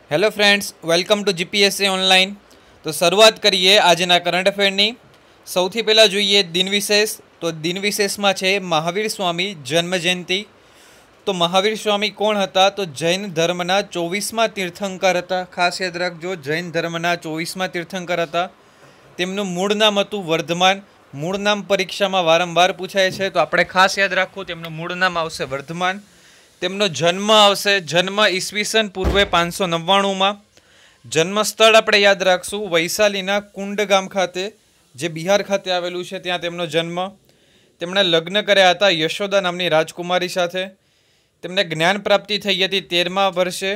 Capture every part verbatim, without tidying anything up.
Hello friends, welcome to GPSC online. तो शुरुआत करिए आजना करंट अफेरनी। सौथी पहला जोईए दिन विशेष। तो दिन विशेष में छे महावीर स्वामी जन्म जयंती। तो महावीर स्वामी कोण हता? तो जैन धर्मना चौवीसमा तीर्थंकर हता। खास याद राखजो, जैन धर्मना चौवीसमा तीर्थंकर हता। तेमनुं मूळ नाम हतुं वर्धमान। मूळ नाम परीक्षा में वारंवार पूछाय छे, तो आपणे खास याद राखવું તેમનું મૂળ નામ આવશે વર્ધમાન। તેમનો જન્મ આવશે જન્મ ઈસવીસન પૂર્વે પાંચસો નવ્વાણું में। जन्मस्थળ આપણે યાદ રાખશું વૈશાલીના કુંડ ગામ ખાતે, જે બિહાર ખાતે આવેલું છે, ત્યાં તેમનો જન્મ। તેમણે લગ્ન કર્યા હતા યશોદા નામની રાજકુમારી સાથે। તેમને જ્ઞાન પ્રાપ્તિ થઈ હતી તેરમા વર્ષે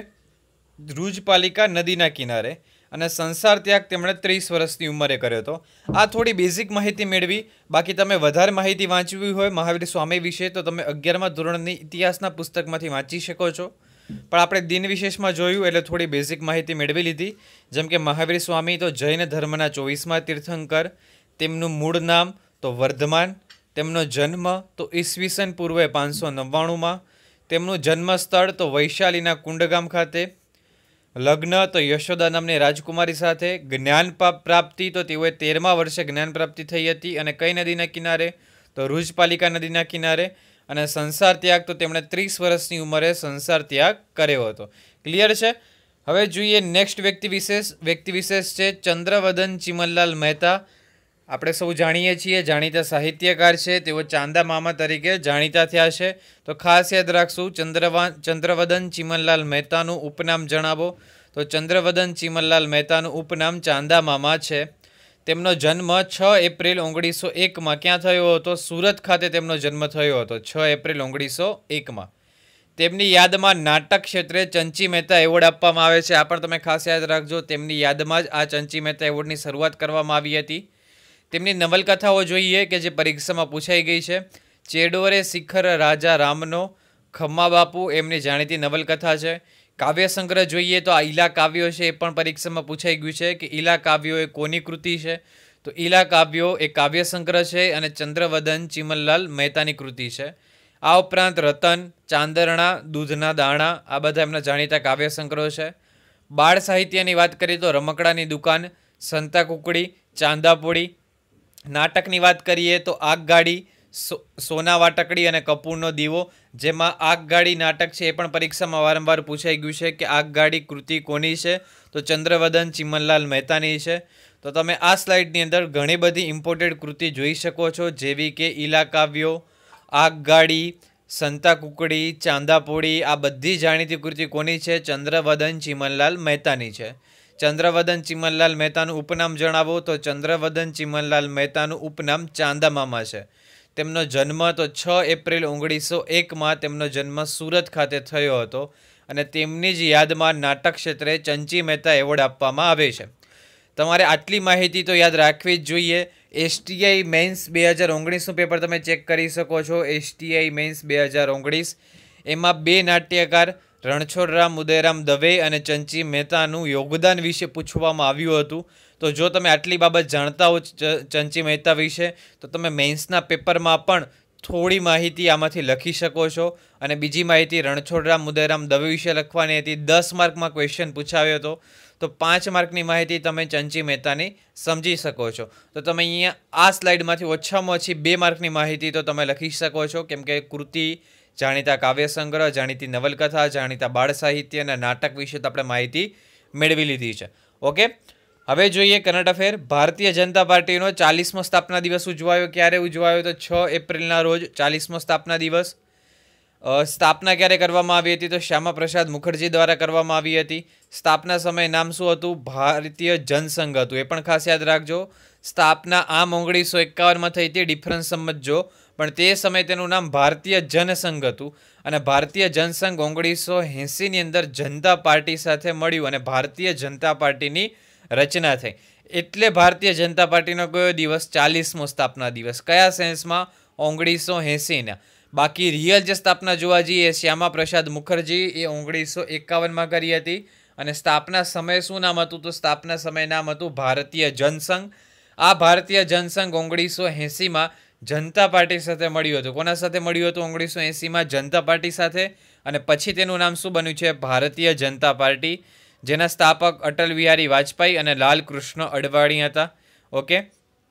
રૂજપાલિકા નદીના કિનારે, અને સંસાર ત્યાગ તેમણે ત્રીસ વર્ષની ઉંમરે કર્યો હતો। આ થોડી બેઝિક માહિતી મેળવી। બાકી તમે વધારે માહિતી વાંચવી હોય મહાવીર સ્વામી વિશે તો તમે અગિયારમા ધોરણની ઇતિહાસના પુસ્તકમાંથી વાંચી શકો છો। પણ આપણે દિન વિશેષમાં જોયું એટલે થોડી બેઝિક માહિતી મેળવી લીધી। જેમ કે મહાવીર સ્વામી તો જૈન ધર્મના ચોવીસમા તીર્થંકર, તેમનું મૂળ નામ તો વર્ધમાન, તેમનો જન્મ તો ઈસવીસન પૂર્વે પાંચસો નવ્વાણુંમાં, તેમનું જન્મસ્થળ તો વૈશાલીના કુંડગામ ખાતે, લગ્ન તો યશોદા નામની રાજકુમારી સાથે, જ્ઞાન પ્રાપ્તિ તો તેઓએ તેરમા વર્ષે જ્ઞાન પ્રાપ્તિ થઈ હતી, અને કઈ નદીના કિનારે? તો રૂજપાલિકા નદીના કિનારે, અને સંસાર ત્યાગ તો તેમણે ત્રીસ વર્ષની ઉંમરે સંસાર ત્યાગ કર્યો હતો। ક્લિયર છે? હવે જોઈએ નેક્સ્ટ વ્યક્તિ વિશેષ। વ્યક્તિ વિશેષ છે ચંદ્રવદન ચિમનલાલ મહેતા। આપણે સૌ જાણીએ છીએ જાણીતા સાહિત્યકાર છે, તેઓ ચાંદા મામા તરીકે જાણીતા થયા છે। તો ખાસ યાદ રાખશું ચંદ્રવા ચંદ્રવદન ચિમનલાલ મહેતાનું ઉપનામ જણાવો। તો ચંદ્રવદન ચિમનલાલ મહેતાનું ઉપનામ ચાંદા મામા છે। તેમનો જન્મ છ એપ્રિલ ઓગણીસો એકમાં ક્યાં થયો હતો? સુરત ખાતે તેમનો જન્મ થયો હતો છ એપ્રિલ ઓગણીસો એકમાં। તેમની યાદમાં નાટક ક્ષેત્રે ચંચી મહેતા એવોર્ડ આપવામાં આવે છે। આ પણ તમે ખાસ યાદ રાખજો, તેમની યાદમાં જ આ ચંચી મહેતા એવોર્ડની શરૂઆત કરવામાં આવી હતી। તેમની નવલકથાઓ જોઈએ કે જે પરીક્ષામાં પૂછાઈ ગઈ છે। ચેડોરે શિખર રાજા રામનો, ખમ્મા બાપુ એમની જાણીતી નવલકથા છે। કાવ્ય સંગ્રહ જોઈએ તો આ ઈલા કાવ્યો છે, એ પણ પરીક્ષામાં પૂછાઈ ગયું છે કે ઈલા કાવ્યો એ કોની કૃતિ છે? તો ઈલા કાવ્યો એ કાવ્ય સંગ્રહ છે અને ચંદ્રવદન ચિમનલાલ મહેતાની કૃતિ છે। આ ઉપરાંત રતન, ચાંદરણા, દૂધના દાણા આ બધા એમના જાણીતા કાવ્ય સંગ્રહો છે। બાળ સાહિત્યની વાત કરીએ તો રમકડાની દુકાન, સંતા કુકડી, ચાંદાપોળી। નાટકની વાત કરીએ તો આગગાડી, સો સોના વાટકડી અને કપૂરનો દીવો, જેમાં આગગાડી નાટક છે એ પણ પરીક્ષામાં વારંવાર પૂછાઈ ગયું છે કે આગગાડી કૃતિ કોની છે? તો ચંદ્રવદન ચિમનલાલ મહેતાની છે। તો તમે આ સ્લાઇડની અંદર ઘણી બધી ઇમ્પોર્ટન્ટ કૃતિ જોઈ શકો છો, જેવી કે ઈલા કાવ્યો, આગગાડી, સંતા કુકડી, ચાંદાપોળી આ બધી જાણીતી કૃતિ કોની છે? ચંદ્રવદન ચિમનલાલ મહેતાની છે। ચંદ્રવદન ચિમનલાલ મહેતાનું ઉપનામ જણાવો। તો ચંદ્રવદન ચિમનલાલ મહેતાનું ઉપનામ ચાંદા મામા છે। તેમનો જન્મ તો છ એપ્રિલ ઓગણીસો એકમાં તેમનો જન્મ સુરત ખાતે થયો હતો, અને તેમની જ યાદમાં નાટક ક્ષેત્રે ચંચી મહેતા એવોર્ડ આપવામાં આવે છે। તમારે આટલી માહિતી તો યાદ રાખવી જ જોઈએ। એસટીઆઈ મેન્સ બે હજાર ઓગણીસનું પેપર તમે ચેક કરી શકો છો। એસટીઆઈ મેન્સ બે હજાર ઓગણીસ એમાં બે નાટ્યકાર રણછોડરામ ઉદયરામ દવે અને ચંચી મહેતાનું યોગદાન વિશે પૂછવામાં આવ્યું હતું। તો જો તમે આટલી બાબત જાણતા હો ચંચી મહેતા વિશે, તો તમે મેન્સના પેપરમાં પણ થોડી માહિતી આમાંથી લખી શકો છો। અને બીજી માહિતી રણછોડરામ ઉદયરામ દવે વિશે લખવાની હતી, દસ માર્કમાં ક્વેશ્ચન પૂછાયો હતો, તો પાંચ માર્કની માહિતી તમે ચંચી મહેતાની સમજી શકો છો। તો તમે અહીંયા આ સ્લાઇડમાંથી ઓછામાં ઓછી બે માર્કની માહિતી તો તમે લખી શકો છો, કેમ કે કૃતિ, જાણીતા કાવ્ય સંગ્રહ, જાણીતી નવલકથા, જાણીતા બાળ સાહિત્ય અને નાટક વિશે તો આપણે માહિતી મેળવી લીધી છે। ઓકે, હવે જોઈએ કરંટ અફેર। ભારતીય જનતા પાર્ટીનો ચાલીસમો સ્થાપના દિવસ ઉજવાયો। ક્યારે ઉજવાયો? તો છ એપ્રિલના રોજ ચાલીસમો સ્થાપના દિવસ। સ્થાપના ક્યારે કરવામાં આવી હતી? તો શ્યામા પ્રસાદ મુખર્જી દ્વારા કરવામાં આવી હતી। સ્થાપના સમયે નામ શું હતું? ભારતીય જનસંઘ હતું, એ પણ ખાસ યાદ રાખજો। સ્થાપના આમ ઓગણીસો એકાવનમાં થઈ હતી, ડિફરન્સ સમજજો, પણ તે સમયે તેનું નામ ભારતીય જનસંઘ હતું, અને ભારતીય જનસંઘ ઓગણીસો એંસીની અંદર જનતા પાર્ટી સાથે મળ્યું અને ભારતીય જનતા પાર્ટીની રચના થઈ। એટલે ભારતીય જનતા પાર્ટીનો કયો દિવસ? ચાલીસમો સ્થાપના દિવસ। કયા સેન્સમાં? ઓગણીસો એંસીના। બાકી રિયલ જે સ્થાપના જોવા જઈએ શ્યામા પ્રસાદ મુખર્જી એ ઓગણીસો એકાવનમાં કરી હતી, અને સ્થાપના સમયે શું નામ હતું? તો સ્થાપના સમયે નામ હતું ભારતીય જનસંઘ। આ ભારતીય જનસંઘ ઓગણીસો એંસીમાં જનતા પાર્ટી સાથે મળ્યું હતું। કોના સાથે મળ્યું હતું? ઓગણીસો એંસીમાં જનતા પાર્ટી સાથે, અને પછી તેનું નામ શું બન્યું છે? ભારતીય જનતા પાર્ટી। જેના સ્થાપક અટલ બિહારી વાજપેયી અને લાલ કૃષ્ણ અડવાણી હતા. ઓકે,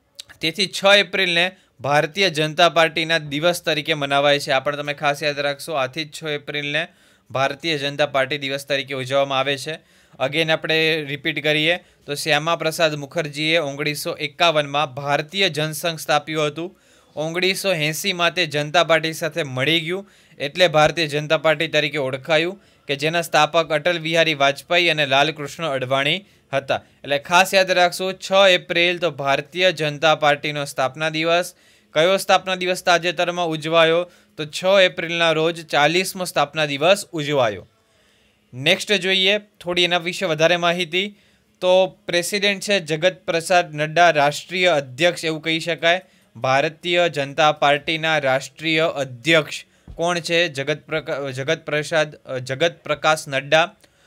તેથી છ એપ્રિલને ભારતીય જનતા પાર્ટીના દિવસ તરીકે મનાવાય છે. આ પણ તમે ખાસ યાદ રાખશો. આથી જ છ એપ્રિલને ભારતીય જનતા પાર્ટી દિવસ તરીકે ઉજવવામાં આવે છે. અગેન આપણે રિપીટ કરીએ તો શ્યામા પ્રસાદ મુખર્જીએ ઓગણીસો એકાવનમાં ભારતીય જનસંઘ સ્થાપ્યું હતું. ઓગણીસો એંસીમાં તે જનતા પાર્ટી સાથે મળી ગયું એટલે ભારતીય જનતા પાર્ટી તરીકે ઓળખાયું, કે જેના સ્થાપક અટલ બિહારી વાજપેયી અને લાલકૃષ્ણ અડવાણી હતા. એટલે ખાસ યાદ રાખશું, છ એપ્રિલ તો ભારતીય જનતા પાર્ટીનો સ્થાપના દિવસ. કયો સ્થાપના દિવસ તાજેતરમાં ઉજવાયો? તો છ એપ્રિલના રોજ ચાલીસમો સ્થાપના દિવસ ઉજવાયો. નેક્સ્ટ જોઈએ થોડી એના વિશે વધારે માહિતી. તો પ્રેસિડેન્ટ છે જગત પ્રસાદ નડ્ડા, રાષ્ટ્રીય અધ્યક્ષ એવું કહી શકાય. ભારતીય જનતા પાર્ટીના રાષ્ટ્રીય અધ્યક્ષ કોણ છે? જગત પ્રકા જગત પ્રસાદ જગત પ્રકાશ નડ્ડા.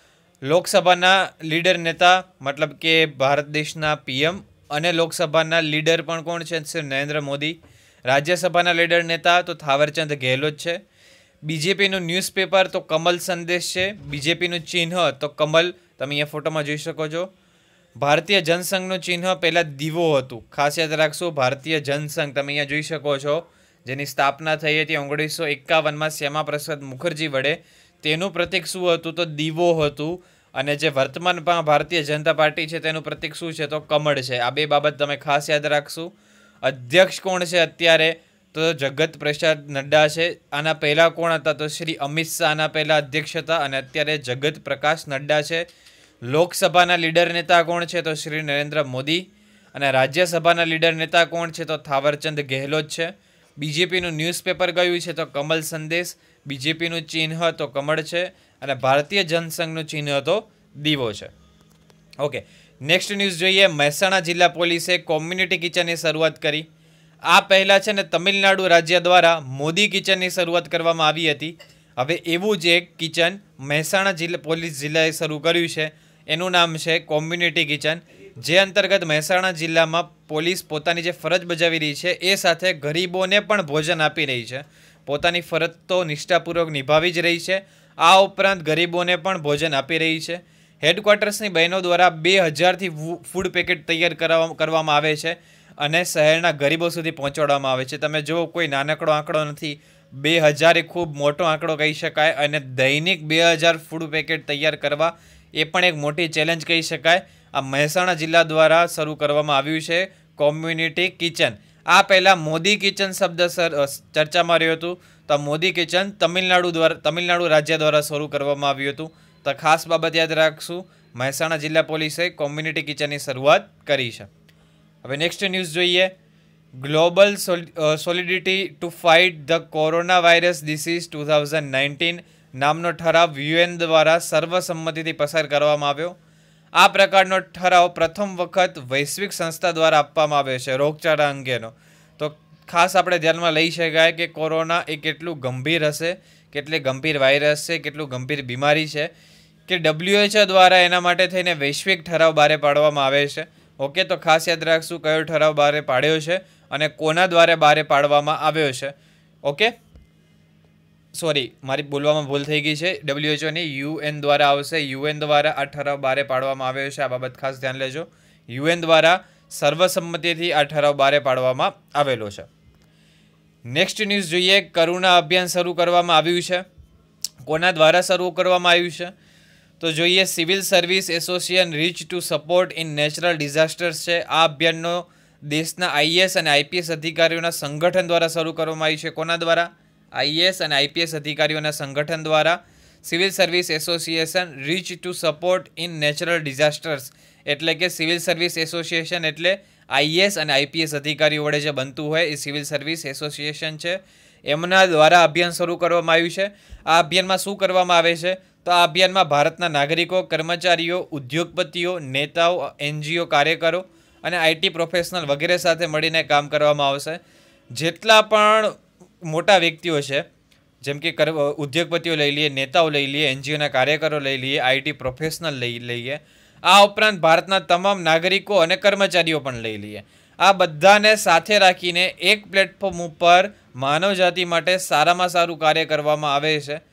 લોકસભાના લીડર નેતા મતલબ કે ભારત દેશના પીએમ, અને લોકસભાના લીડર પણ કોણ છે? નરેન્દ્ર મોદી. રાજ્યસભાના લીડર નેતા તો થાવરચંદ ગેહલોત છે. બીજેપીનું ન્યૂઝપેપર તો કમલ સંદેશ છે. બીજેપીનું ચિહ્ન તો કમલ, તમે અહીંયા ફોટોમાં જોઈ શકો છો. ભારતીય જનસંઘનું ચિહ્ન પહેલાં દીવો હતું. ખાસ યાદ રાખશો, ભારતીય જનસંઘ તમે અહીંયા જોઈ શકો છો, જેની સ્થાપના થઈ હતી ઓગણીસો એકાવનમાં શ્યામા પ્રસાદ મુખર્જી વડે. તેનું પ્રતીક શું હતું? તો દીવો હતું. અને જે વર્તમાનમાં ભારતીય જનતા પાર્ટી છે તેનું પ્રતીક શું છે? તો કમળ છે. આ બે બાબત તમે ખાસ યાદ રાખશું. અધ્યક્ષ કોણ છે અત્યારે? તો જગત પ્રસાદ નડ્ડા છે. આના પહેલાં કોણ હતા? તો શ્રી અમિત શાહ આના પહેલાં અધ્યક્ષ હતા, અને અત્યારે જગત પ્રકાશ નડ્ડા છે. લોકસભાના લીડર નેતા કોણ છે? તો શ્રી નરેન્દ્ર મોદી. અને રાજ્યસભાના લીડર નેતા કોણ છે? તો થાવરચંદ ગેહલોત છે. બીજેપીનું ન્યૂઝપેપર કયું છે? તો કમલ સંદેશ. બીજેપીનું ચિહ્ન તો કમળ છે, અને ભારતીય જનસંઘનું ચિહ્ન તો દીવો છે. ઓકે, નેક્સ્ટ ન્યૂઝ જોઈએ. મહેસાણા જિલ્લા પોલીસે કોમ્યુનિટી કિચનની શરૂઆત કરી. આ પહેલાં છે ને તમિલનાડુ રાજ્ય દ્વારા મોદી કિચનની શરૂઆત કરવામાં આવી હતી. હવે એવું જ એક કિચન મહેસાણા જિલ્લા પોલીસ જિલ્લાએ શરૂ કર્યું છે. એનું નામ છે કોમ્યુનિટી કિચન, જે અંતર્ગત મહેસાણા જિલ્લામાં પોલીસ પોતાની જે ફરજ બજાવી રહી છે એ સાથે ગરીબોને પણ ભોજન આપી રહી છે. પોતાની ફરજ તો નિષ્ઠાપૂર્વક નિભાવી જ રહી છે. આ ઉપરાંત ગરીબોને પણ ભોજન આપી રહી છે. હેડક્વાર્ટર્સની બહેનો દ્વારા બે હજારથી ફૂડ પેકેટ તૈયાર કરવામાં આવે છે અને શહેરના ગરીબો સુધી પહોંચાડવામાં આવે છે. તમે જુઓ, કોઈ નાનકડો આંકડો નથી. બે હજાર એ ખૂબ મોટો આંકડો કહી શકાય, અને દૈનિક બે હજાર ફૂડ પેકેટ તૈયાર કરવા એ પણ એક મોટી ચેલેન્જ કહી શકાય. આ મહેસાણા જિલ્લા દ્વારા શરૂ કરવામાં આવ્યું છે કોમ્યુનિટી કિચન. આ પહેલાં મોદી કિચન શબ્દ સર ચર્ચામાં રહ્યું હતું. તો મોદી કિચન તમિલનાડુ દ્વારા તમિલનાડુ રાજ્ય દ્વારા શરૂ કરવામાં આવ્યું હતું. તો ખાસ બાબત યાદ રાખશું, મહેસાણા જિલ્લા પોલીસે કોમ્યુનિટી કિચનની શરૂઆત કરી છે. હવે નેક્સ્ટ ન્યૂઝ જોઈએ. Global solidarity to fight the corona virus disease two thousand nineteen નામનો ઠરાવ યુએન દ્વારા સર્વસંમતિથી પસાર કરવામાં આવ્યો. આ પ્રકારનો ઠરાવ પ્રથમ વખત વૈશ્વિક સંસ્થા દ્વારા આપવામાં આવ્યો છે રોગચાળા અંગેનો. તો ખાસ આપણે ધ્યાનમાં લઈ શકાય કે કોરોના એ કેટલું ગંભીર હશે, કેટલી ગંભીર વાયરસ છે, કેટલું ગંભીર બીમારી છે, કે ડબ્લ્યુએચઓ દ્વારા એના માટે થઈને વૈશ્વિક ઠરાવ બહાર પાડવામાં આવે છે. ઓકે, તો ખાસ યાદ રાખશું કયો ઠરાવ બહાર પાડ્યો છે અને કોના દ્વારા બહાર પાડવામાં આવ્યો છે. ઓકે, સોરી, મારી બોલવામાં ભૂલ થઈ ગઈ છે. ડબ્લ્યુએચઓની યુએન દ્વારા આવશે. યુએન દ્વારા આ ઠરાવ બહાર પાડવામાં આવ્યો છે. આ બાબત ખાસ ધ્યાન લેજો. યુએન દ્વારા સર્વસંમતિથી આ ઠરાવ બહાર પાડવામાં આવેલો છે. નેક્સ્ટ ન્યૂઝ જોઈએ. કરુણા અભિયાન શરૂ કરવામાં આવ્યું છે. કોના દ્વારા શરૂ કરવામાં આવ્યું છે? તો જોઈએ, civil service association reach to support in natural disasters છે. આ અભિયાનનો દેશના આઈએએસ અને આઈપીએસ અધિકારીઓના સંગઠન દ્વારા શરૂ કરવામાં આવ્યું છે. કોના દ્વારા? આઈએએસ અને આઈપીએસ અધિકારીઓના સંગઠન દ્વારા civil service association reach to support in natural disasters, એટલે કે સિવિલ સર્વિસ એસોસિએશન એટલે આઈએએસ અને આઈપીએસ અધિકારીઓ વડે જે બનતું હોય એ સિવિલ સર્વિસ એસોસિએશન છે. એમના દ્વારા અભિયાન શરૂ કરવામાં આવ્યું છે. આ અભિયાનમાં શું કરવામાં આવે છે? તો આ અભિયાનમાં ભારતના નાગરિકો, કર્મચારીઓ, ઉદ્યોગપતિઓ, નેતાઓ, એનજીઓ કાર્યકરો અને આઈટી પ્રોફેશનલ વગેરે સાથે મળીને કામ કરવામાં આવશે. જેટલા પણ મોટા વ્યક્તિઓ છે, જેમ કે ઉદ્યોગપતિઓ લઈ લઈએ, નેતાઓ લઈ લઈએ, એનજીઓના કાર્યકરો લઈ લઈએ, આઈટી પ્રોફેશનલ લઈ લઈએ, આ ઉપરાંત ભારતના તમામ નાગરિકો અને કર્મચારીઓ પણ લઈ લઈએ, આ બધાને સાથે રાખીને એક પ્લેટફોર્મ ઉપર માનવજાતિ માટે સારામાં સારું કાર્ય કરવામાં આવે છે.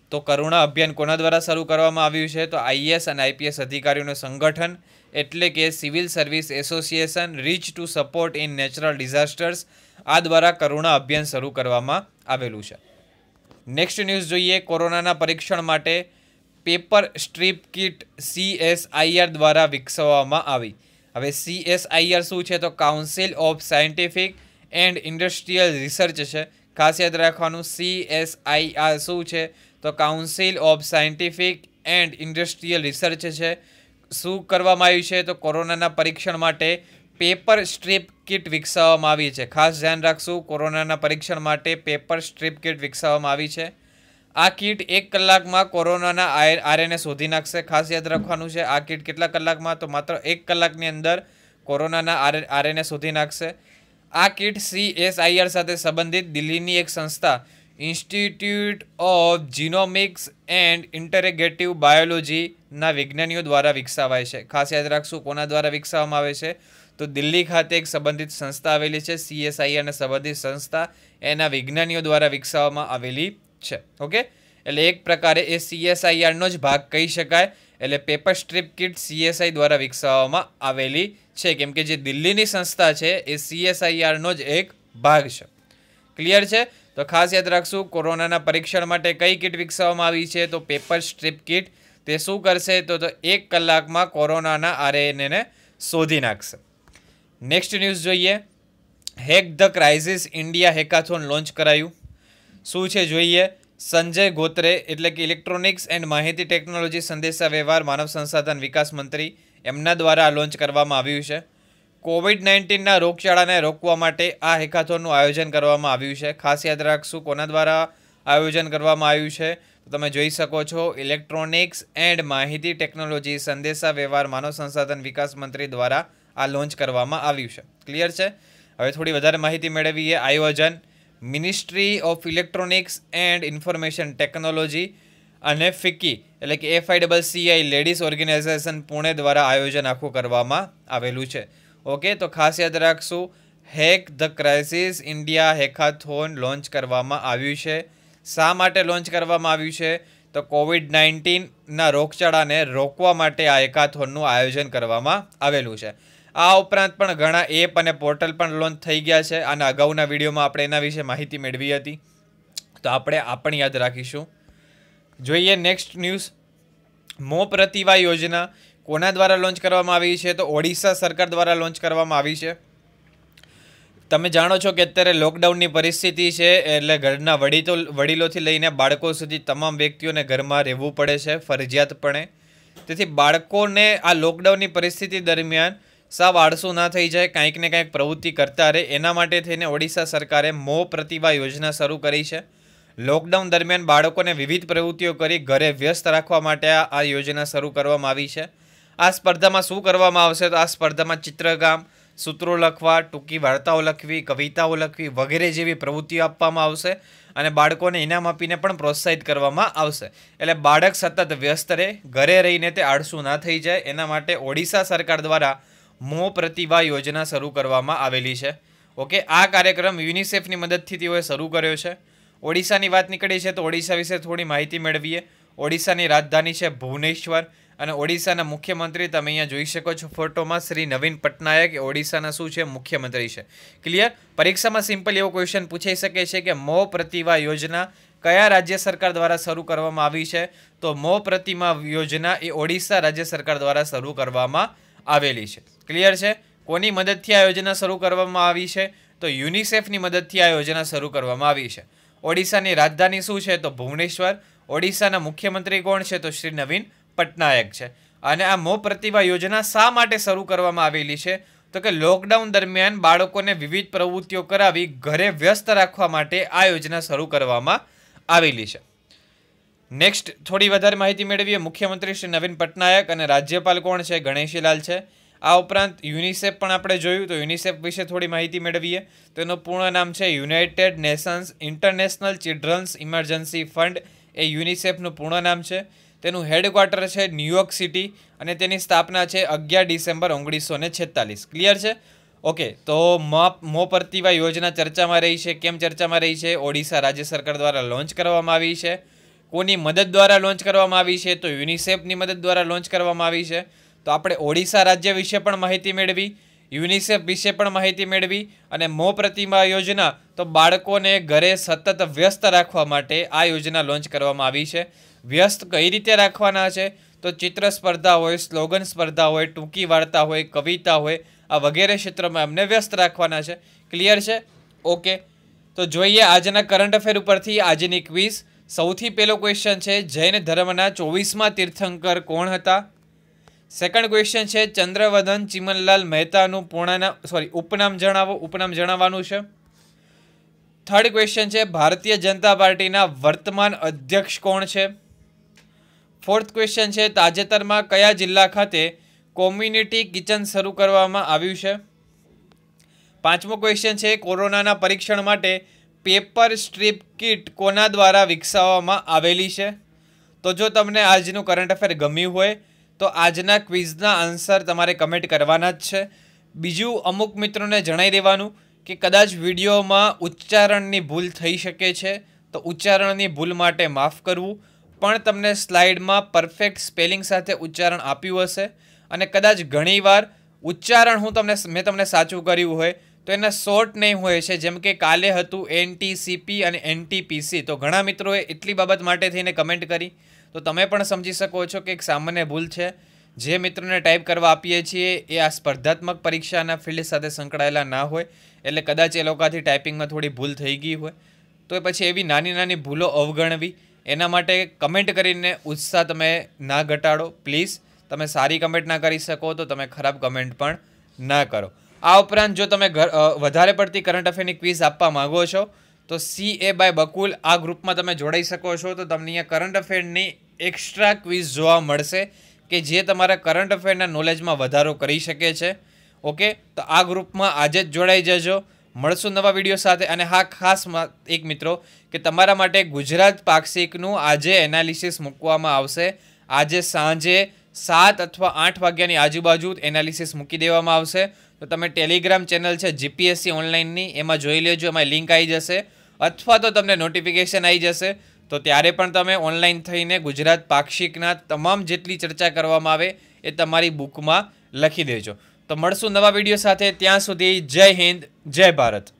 तो करुणा अभियान कोना द्वारा शरू करवामां आव्युं छे? तो आईएएस अने आईपीएस अधिकारीओनुं संगठन एटले के civil service association reach to support in natural disasters आ द्वारा करुणा अभियान शरू करवामां आवेलुं छे। नेक्स्ट न्यूज जोईए। कोरोनाना परीक्षण माटे पेपर स्ट्रीप किट सीएसआईआर द्वारा विकसाववामां आवी। हवे सीएसआईआर शुं छे? तो council of scientific and industrial research छे। खास याद राखवानुं सीएसआईआर शुं छे? तो council of scientific and industrial research छे। शुं करवामां आव्युं छे? तो कोरोनाना परीक्षण माटे पेपर स्ट्रीप किट विकसाववामां आवी छे। खास ध्यान राखशुं, कोरोनाना परीक्षण माटे पेपर स्ट्रीप किट विकसाववामां आवी छे। आ किट एक कलाकमां कोरोनाना आरएनए शोधी नाखशे। खास याद राखवानुं छे, आ किट કેટલા કલાકમાં? તો માત્ર એક કલાકની અંદર કોરોનાના આરએનએ શોધી નાખશે। આ કિટ સીએસઆઈઆર સાથે સંબંધિત દિલ્હીની એક સંસ્થા institute of genomics and integrative બાયોલોજીના વિજ્ઞાનીઓ દ્વારા વિકસાવાય છે। ખાસ યાદ રાખશું, કોના દ્વારા વિકસાવવામાં આવે છે? તો દિલ્હી ખાતે એક સંબંધિત સંસ્થા આવેલી છે, સીએસઆઈઆર ને સંબંધિત સંસ્થા, એના વિજ્ઞાનીઓ દ્વારા વિકસાવવામાં આવેલી છે। ઓકે, એટલે એક પ્રકારે એ સીએસઆઈઆર નો જ ભાગ કહી શકાય। એટલે પેપર સ્ટ્રીપ કિટ સીએસઆઈ દ્વારા વિકસાવવામાં આવેલી છે, કેમ કે જે દિલ્હીની સંસ્થા છે એ સીએસઆઈઆર નો જ એક ભાગ છે। ક્લિયર છે? તો ખાસ યાદ રાખશું, કોરોનાના પરીક્ષણ માટે કઈ કિટ વિકસાવવામાં આવી છે? તો પેપર સ્ટ્રીપ કિટ। તે શું કરશે? તો તો એક કલાકમાં કોરોનાના આરએનએ ને શોધી નાખશે। નેક્સ્ટ ન્યૂઝ જોઈએ। Hack the crisis India hackathon launch કરાયું। શું છે જોઈએ? संजय गोत्रे एटले कि इलेक्ट्रॉनिक्स एंड माहिती टेक्नोलॉजी संदेशा व्यवहार मानव संसाधन विकास मंत्री एमना द्वारा लॉन्च करवामां आव्युं छे। कोविड नाइंटीन ना रोगचाळाने रोकवा माटे आ हेकाथोननुं आयोजन करवामां आव्युं छे। खास याद राखशुं, कोना द्वारा आयोजन करवामां आव्युं छे? तो तमे जोई शको छो, इलेक्ट्रॉनिक्स एंड माहिती टेक्नोलॉजी संदेशा व्यवहार मानव संसाधन विकास मंत्री द्वारा आ लॉन्च करवामां आव्युं छे। क्लियर छे? हवे थोड़ी वधारे माहिती मेळवीए। आयोजन ministry of electronics and information technology अने फिक्की एटले कि F I double C I ladies organisation Pune द्वारा आयोजन आखुं करवामां आवेलुं छे। ओके, तो खास याद राखशुं, हेक ध क्राइसिस इंडिया हेकाथोन लॉन्च करवामां आव्युं छे। शा माटे लॉन्च करवामां आव्युं छे? तो कोविड नाइंटीन ना रोगचाळाने रोकवा माटे आ हेकाथोननुं आयोजन करवामां आवेलुं छे। आ उपरांत पण घणा एप अने पोर्टल पण लॉन्च थई गया छे। आना अगाउना विडियोमां आपणे एना विषे माहिती मेळवी हती, तो आपणे आ पण याद राखीशुं। जोईए नेक्स्ट न्यूज। मो प्रतिभा योजना कोना द्वारा लॉन्च करवामां आवी छे? तो ओडिशा सरकार द्वारा लॉन्च करवामां आवी छे। તમે જાણો છો કે અત્યારે લોકડાઉનની પરિસ્થિતિ છે, એટલે ઘરના વડીલો વડીલોથી લઈને બાળકો સુધી તમામ વ્યક્તિઓને ઘરમાં રહેવું પડે છે ફરજિયાતપણે। તેથી બાળકોને આ લોકડાઉનની પરિસ્થિતિ દરમિયાન સાવ આળસુ ના થઈ જાય, કંઈક ને કંઈક પ્રવૃત્તિ કરતા રહે, એના માટે થઈને ઓડિશા સરકારે મો પ્રતિભા યોજના શરૂ કરી છે। લોકડાઉન દરમિયાન બાળકોને વિવિધ પ્રવૃત્તિઓ કરી ઘરે વ્યસ્ત રાખવા માટે આ યોજના શરૂ કરવામાં આવી છે। આ સ્પર્ધામાં શું કરવામાં આવશે? તો આ સ્પર્ધામાં ચિત્રકામ, સૂત્રો લખવા, ટૂંકી વાર્તાઓ લખવી, કવિતાઓ લખવી વગેરે જેવી પ્રવૃત્તિઓ આપવામાં આવશે અને બાળકોને ઇનામ આપીને પણ પ્રોત્સાહિત કરવામાં આવશે। એટલે બાળક સતત વ્યસ્ત રહે, ઘરે રહીને તે આળસુ ના થઈ જાય, એના માટે ઓડિશા સરકાર દ્વારા મો પ્રતિભા યોજના શરૂ કરવામાં આવેલી છે। ઓકે, આ કાર્યક્રમ યુનિસેફની મદદથી તેઓએ શરૂ કર્યો છે। ઓડિશાની વાત નીકળી છે તો ઓડિશા વિશે થોડી માહિતી મેળવીએ। ઓડિશાની રાજધાની છે ભુવનેશ્વર અને ઓડિશાના મુખ્યમંત્રી તમે અહીંયા જોઈ શકો છો ફોટોમાં શ્રી નવીન પટનાયક એ ઓડિશાના શું છે? મુખ્યમંત્રી છે। ક્લિયર? પરીક્ષામાં સિમ્પલ એવો ક્વેશ્ચન પૂછાઈ શકે છે કે મો પ્રતિભા યોજના કયા રાજ્ય સરકાર દ્વારા શરૂ કરવામાં આવી છે? તો મો પ્રતિભા યોજના એ ઓડિશા રાજ્ય સરકાર દ્વારા શરૂ કરવામાં આવેલી છે। क्लियर है? कोनी मददथी आ योजना शरू करवामां आवी छे? तो यूनिसेफनी मददथी आ योजना शरू करवामां आवी छे। ओडिशानी राजधानी शुं छे? तो भुवनेश्वर। ओडिशाना मुख्यमंत्री कोण छे? तो श्री नवीन पटनायक छे। अने आ मो प्रतिभा योजना शा माटे शरू करवामां आवेली छे? तो के लॉकडाउन दरमियान बाळकोने विविध प्रवृत्तिओ करावी घरे व्यस्त राखवा माटे आ योजना शरू करवामां आवेली छे। नेक्स्ट थोड़ी वधारे माहिती मेळवीए। मुख्यमंत्री श्री नवीन पटनायक अने राज्यपाल कोण छे? गणेशीलाल छे। आ उपरांत युनिसेफ पण आपणे जोयुं तो युनिसेफ विषे थोड़ी माहिती मेळवीए। तो एनुं पूर्ण नाम छे united nations international children's emergency fund. ए युनिसेफनुं पूर्ण नाम छे। तेनुं हेडक्वार्टर छे न्यूयॉर्क सिटी अने तेनी स्थापना छे अगियार डिसेम्बर ओगनीस सौ छेतालीस। क्लियर छे? ओके, तो मो प्रतिभा योजना चर्चामां रही छे। केम चर्चामां रही छे? ओडिशा राज्य सरकार द्वारा लॉन्च करवामां आवी छे। કોની મદદ દ્વારા લોન્ચ કરવામાં આવી છે? તો યુનિસેફની મદદ દ્વારા લોન્ચ કરવામાં આવી છે. તો આપણે ઓડિશા રાજ્ય વિશે પણ માહિતી મેળવી, યુનિસેફ વિશે પણ માહિતી મેળવી અને મો પ્રતિમા યોજના તો બાળકોને ઘરે સતત વ્યસ્ત રાખવા માટે આ યોજના લોન્ચ કરવામાં આવી છે. વ્યસ્ત કઈ રીતે રાખવાના છે? તો ચિત્ર સ્પર્ધા હોય, સ્લોગન સ્પર્ધા હોય, ટૂંકી વાર્તા હોય, કવિતા હોય, આ વગેરે ક્ષેત્રોમાં એમને વ્યસ્ત રાખવાના છે. ક્લિયર છે? ઓકે, તો જોઈએ આજના કરંટ અફેર ઉપરથી આજની ક્વિઝ. સૌથી પહેલો ક્વેશ્ચન છે, જૈન ધર્મના ચોવીસમાં તીર્થંકર કોણ હતા? સેકન્ડ ક્વેશ્ચન છે, ચંદ્રવદન ચિમનલાલ મહેતાનું પૂર્ણ નામ સોરી ઉપનામ જણાવો. ઉપનામ જણાવવાનું છે. થર્ડ ક્વેશ્ચન છે, ભારતીય જનતા પાર્ટીના વર્તમાન અધ્યક્ષ કોણ છે? ફોર્થ ક્વેશ્ચન છે, તાજેતરમાં કયા જિલ્લા ખાતે કોમ્યુનિટી કિચન શરૂ કરવામાં આવ્યું છે? પાંચમો ક્વેશ્ચન છે, કોરોનાના પરીક્ષણ માટે પેપર સ્ટ્રીપ કિટ કોના દ્વારા વિકસાવવામાં આવેલી છે? તો જો તમને આજનું કરંટ અફેર ગમ્યું હોય તો આજના ક્વિઝના આન્સર તમારે કમેન્ટ કરવાના જ છે. બીજું, અમુક મિત્રોને જણાવી દેવાનું કે કદાચ વિડીયોમાં ઉચ્ચારણની ભૂલ થઈ શકે છે, તો ઉચ્ચારણની ભૂલ માટે માફ કરવું, પણ તમને સ્લાઇડમાં પરફેક્ટ સ્પેલિંગ સાથે ઉચ્ચારણ આપ્યું હશે અને કદાચ ઘણીવાર ઉચ્ચારણ હું તમને મેં તમને સાચું કર્યું હોય તો એના શોર્ટ નેમ હોય છે, જેમ કે કાલે હતું એન ટી સી પી અને એન ટી પી સી. તો ઘણા મિત્રોએ એટલી બાબત માટે થઈને કમેન્ટ કરી, તો તમે પણ સમજી શકો છો કે એક સામાન્ય ભૂલ છે. જે મિત્રોને ટાઈપ કરવા આપીએ છીએ એ આ સ્પર્ધાત્મક પરીક્ષાના ફિલ્ડ સાથે સંકળાયેલા ના હોય, એટલે કદાચ એ લોકોથી ટાઈપિંગમાં થોડી ભૂલ થઈ ગઈ હોય, તો પછી એવી નાની નાની ભૂલો અવગણવી. એના માટે કમેન્ટ કરીને ઉત્સાહ તમે ના ઘટાડો પ્લીઝ. તમે સારી કમેન્ટ ના કરી શકો તો તમે ખરાબ કમેન્ટ પણ ના કરો. આ ઉપરાંત જો તમે વધારે પડતી કરંટ અફેરની ક્વિઝ આપવા માંગો છો તો સી એ બાય બકુલ આ ગ્રુપમાં તમે જોડાઈ શકો છો. તો તમને અહીંયા કરંટ અફેરની એક્સ્ટ્રા ક્વિઝ જોવા મળશે કે જે તમારા કરંટ અફેરના નોલેજમાં વધારો કરી શકે છે. ઓકે, તો આ ગ્રુપમાં આજે જ જોડાઈ જજો. મળશું નવા વિડીયો સાથે. અને હા, ખાસ એક મિત્રો કે તમારા માટે ગુજરાત પાક્ષિકનું આજે એનાલિસિસ મૂકવામાં આવશે. આજે સાંજે સાત અથવા આઠ વાગ્યાની આજુબાજુ એનાલિસિસ મૂકી દેવામાં આવશે. તો તમે ટેલિગ્રામ ચેનલ છે જીપીએસસી ઓનલાઈનની, એમાં જોઈ લેજો, એમાં લિંક આવી જશે અથવા તો તમને નોટિફિકેશન આવી જશે. તો ત્યારે પણ તમે ઓનલાઈન થઈને ગુજરાત પાક્ષિકના તમામ જેટલી ચર્ચા કરવામાં આવે એ તમારી બુકમાં લખી દેજો. તો મળશું નવા વિડીયો સાથે. ત્યાં સુધી જય હિન્દ, જય ભારત.